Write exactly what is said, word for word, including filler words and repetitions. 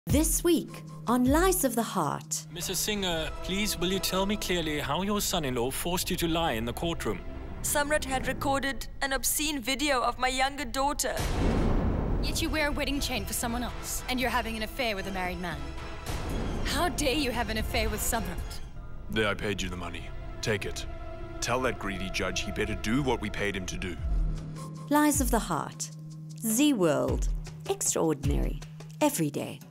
This week on Lies of the Heart. Missus Singer, please will you tell me clearly how your son-in-law forced you to lie in the courtroom? Samrat had recorded an obscene video of my younger daughter. Yet you wear a wedding chain for someone else, and you're having an affair with a married man. How dare you have an affair with Samrat? There, I paid you the money. Take it. Tell that greedy judge he better do what we paid him to do. Lies of the Heart. Z World. Extraordinary. Every day.